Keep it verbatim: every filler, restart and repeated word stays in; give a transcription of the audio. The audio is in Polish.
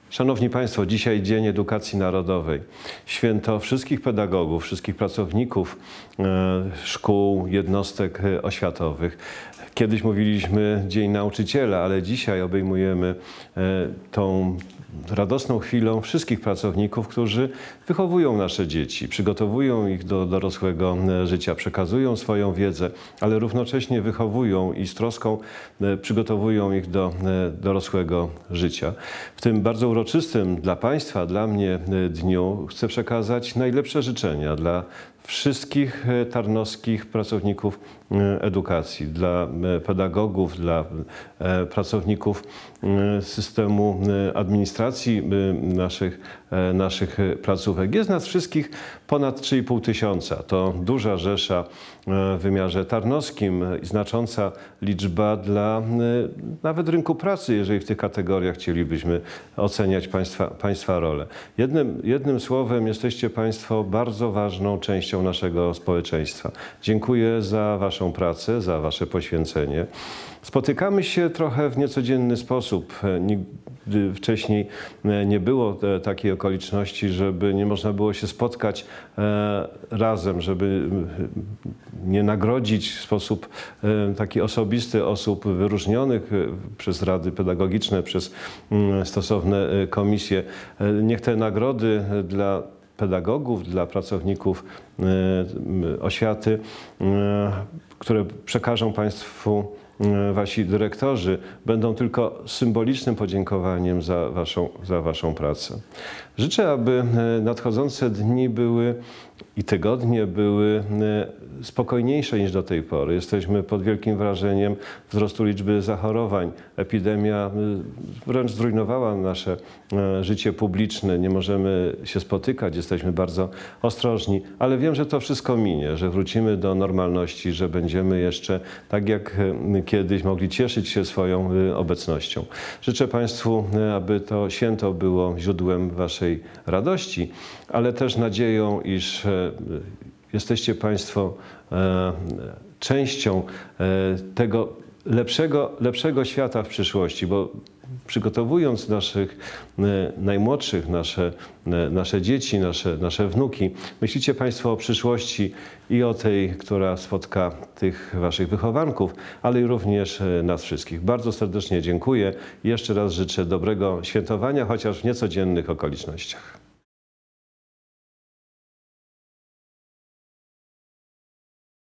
Szanowni Państwo, dzisiaj Dzień Edukacji Narodowej. Święto wszystkich pedagogów, wszystkich pracowników e, szkół, jednostek oświatowych. Kiedyś mówiliśmy Dzień Nauczyciela, ale dzisiaj obejmujemy e, tą radosną chwilą wszystkich pracowników, którzy wychowują nasze dzieci, przygotowują ich do dorosłego życia, przekazują swoją wiedzę, ale równocześnie wychowują i z troską przygotowują ich do dorosłego życia. W tym bardzo uroczystym dla Państwa, dla mnie dniu chcę przekazać najlepsze życzenia dla wszystkich tarnowskich pracowników edukacji, dla pedagogów, dla pracowników systemu administracji naszych, naszych placówek. Jest nas wszystkich ponad trzy i pół tysiąca. To duża rzesza w wymiarze tarnowskim i znacząca liczba dla nawet rynku pracy, jeżeli w tych kategoriach chcielibyśmy oceniać Państwa, państwa rolę. Jednym, jednym słowem jesteście Państwo bardzo ważną częścią naszego społeczeństwa. Dziękuję za Waszą pracę, za Wasze poświęcenie. Spotykamy się trochę w niecodzienny sposób. Nigdy wcześniej nie było takiej okoliczności, żeby nie można było się spotkać razem, żeby nie nagrodzić w sposób taki osobisty osób wyróżnionych przez rady pedagogiczne, przez stosowne komisje. Niech te nagrody dla pedagogów, dla pracowników oświaty, które przekażą Państwu Wasi dyrektorzy, będą tylko symbolicznym podziękowaniem za waszą, za Waszą pracę. Życzę, aby nadchodzące dni były i tygodnie były spokojniejsze niż do tej pory. Jesteśmy pod wielkim wrażeniem wzrostu liczby zachorowań. Epidemia wręcz zrujnowała nasze życie publiczne. Nie możemy się spotykać, jesteśmy bardzo ostrożni, ale wiem, że to wszystko minie, że wrócimy do normalności, że będziemy jeszcze tak jak kiedyś mogli cieszyć się swoją obecnością. Życzę Państwu, aby to święto było źródłem Waszej radości, ale też nadzieją, iż jesteście Państwo częścią tego lepszego, lepszego świata w przyszłości, bo przygotowując naszych najmłodszych, nasze, nasze dzieci, nasze, nasze wnuki, myślicie Państwo o przyszłości i o tej, która spotka tych Waszych wychowanków, ale i również nas wszystkich. Bardzo serdecznie dziękuję i jeszcze raz życzę dobrego świętowania, chociaż w niecodziennych okolicznościach.